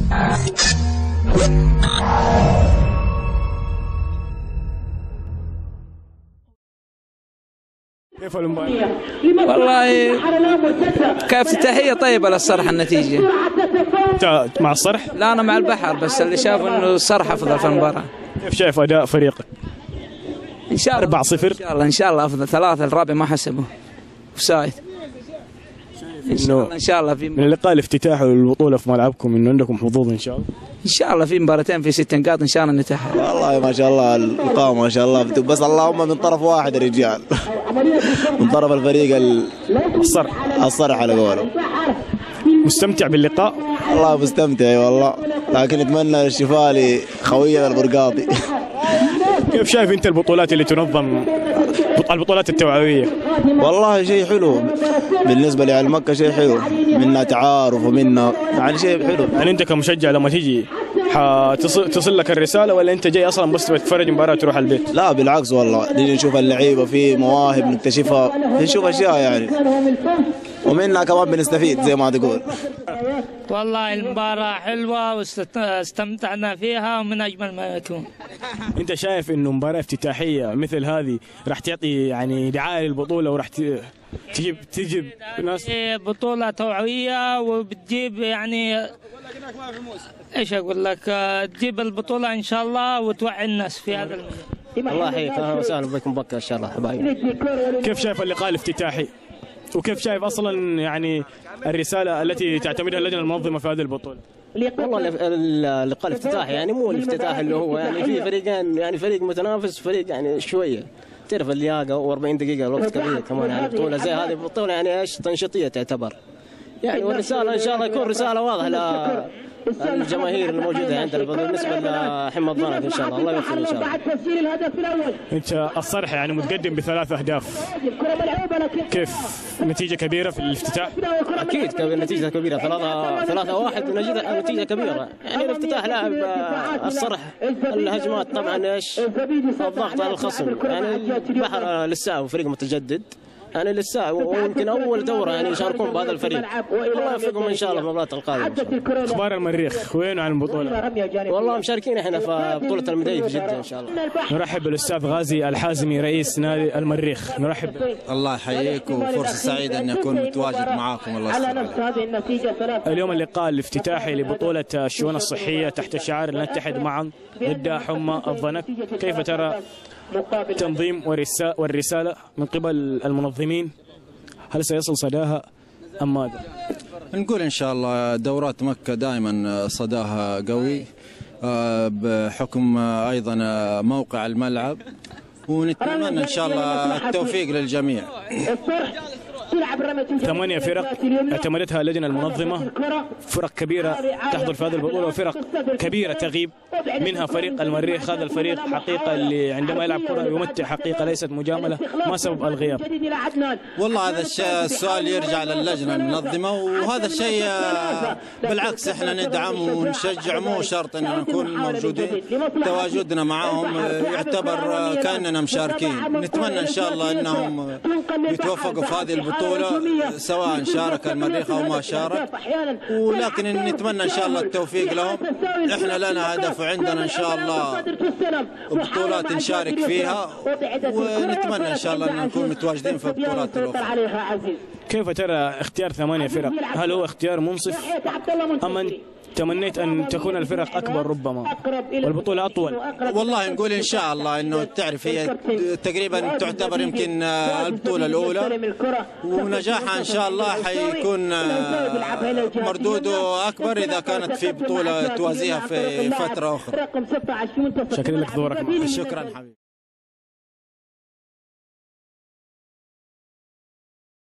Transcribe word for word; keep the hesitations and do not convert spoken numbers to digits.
كيف المباراة؟ والله كافتتاحية طيبة للصرح النتيجة. انت مع الصرح؟ لا أنا مع البحر، بس اللي شاف إنه الصرح أفضل في المباراة. كيف شايف أداء فريقك؟ إن شاء الله أربعة صفر. إن شاء الله إن شاء الله أفضل. ثلاثة الرابع ما حسبه أوفسايد. إن شاء الله إن شاء الله في من اللقاء الافتتاحي للبطولة في ملعبكم إنه عندكم حظوظ إن شاء الله. إن شاء الله في مباراتين في ست نقاط إن شاء الله نتأهل. والله ما شاء الله اللقاء ما شاء الله، بس اللهم من طرف واحد يا رجال، من طرف الفريق الصرح. الصرح على قولهم. مستمتع باللقاء؟ والله مستمتع والله، لكن اتمنى الشفاء لخوينا البرقاطي. كيف شايف انت البطولات اللي تنظم، البطولات التوعوية؟ والله شيء حلو بالنسبة لأهل مكة، شيء حلو، منا تعارف ومنا يعني شيء حلو. يعني انت كمشجع لما تيجي حتصل تصل لك الرسالة، ولا انت جاي اصلا بس تتفرج مباراة وتروح البيت؟ لا بالعكس والله، نيجي نشوف اللعيبة في مواهب نكتشفها، نشوف اشياء يعني، ومنها كمان بنستفيد زي ما تقول. والله المباراة حلوة واستمتعنا فيها ومن أجمل ما يكون. أنت شايف إنه مباراة افتتاحية مثل هذه راح تعطي يعني دعاية للبطولة، وراح تجيب تجيب ناس؟ بطولة توعوية وبتجيب يعني إيش أقول لك، تجيب البطولة إن شاء الله وتوعي الناس في هذا المجال. الله يحييك، أهلا وسهلا بكم بكرة إن شاء الله حبايبي. كيف شايف اللقاء الافتتاحي؟ وكيف شايف اصلا يعني الرساله التي تعتمدها اللجنه المنظمه في هذه البطوله؟ والله اللقاء الافتتاحي يعني مو الافتتاح اللي هو يعني في فريقين، يعني فريق متنافس فريق يعني شويه تعرف اللياقه، وأربعين دقيقه الوقت كبير كمان، يعني بطوله زي هذه بطوله يعني ايش تنشيطيه تعتبر يعني، والرساله ان شاء الله يكون رساله واضحه الجماهير الموجوده عندنا بالنسبه لحمى الضنك ان شاء الله. الله يوفقنا ان شاء الله. انت الصرح يعني متقدم بثلاث اهداف، كيف نتيجه كبيره في الافتتاح؟ اكيد كبير، نتيجه كبيره، ثلاثة ثلاثة واحد نتيجه كبيره يعني. الافتتاح لاعب الصرح، الهجمات طبعا ايش الضغط على الخصم، يعني البحر لسه فريق متجدد يعني لسه، ويمكن اول دوره يعني يشاركون بهذا الفريق. الله يوفقهم ان شاء الله في المباراه القادمه. اخبار المريخ وين عن البطوله؟ والله مشاركين احنا في بطوله المدينه في جده ان شاء الله. نرحب بالاستاذ غازي الحازمي رئيس نادي المريخ. نرحب. الله يحييك، وفرصه سعيده ان اكون متواجد معاكم. الله يسلمك. اليوم اللقاء الافتتاحي لبطوله الشؤون الصحيه تحت شعار نتحد معا ضد حمى الضنك، كيف ترى التنظيم والرسالة من قبل المنظمين؟ هل سيصل صداها أم ماذا؟ نقول إن شاء الله دورات مكة دائما صداها قوي بحكم أيضا موقع الملعب، ونتمنى إن شاء الله التوفيق للجميع. ثمانية فرق اعتمدتها اللجنة المنظمة، فرق كبيرة تحضر في هذه البطولة وفرق كبيرة تغيب، منها فريق المريخ. هذا الفريق حقيقة اللي عندما يلعب كرة يمتع حقيقة، ليست مجاملة. ما سبب الغياب؟ والله هذا السؤال يرجع للجنة المنظمة، وهذا الشيء بالعكس احنا ندعم ونشجع، مو شرط اننا نكون موجودين، تواجدنا معهم يعتبر كأننا مشاركين. نتمنى ان شاء الله انهم يتوفقوا في هذه البطولة، سواء شارك المريخ او ما شارك، ولكن نتمنى ان شاء الله التوفيق لهم. احنا لنا هدف عندنا ان شاء الله بطولات نشارك فيها، ونتمنى ان شاء الله ان نكون متواجدين في البطولات الاخرى. كيف ترى اختيار ثمانية فرق؟ هل هو اختيار منصف ام تمنيت أن تكون الفرق أكبر ربما والبطولة أطول؟ والله نقول إن شاء الله إنه تعرف هي تقريبا تعتبر يمكن البطولة الأولى، ونجاحها إن شاء الله حيكون مردوده أكبر إذا كانت في بطولة توازيها في فترة أخرى. شكرا لك دورك. شكرا حبيبي.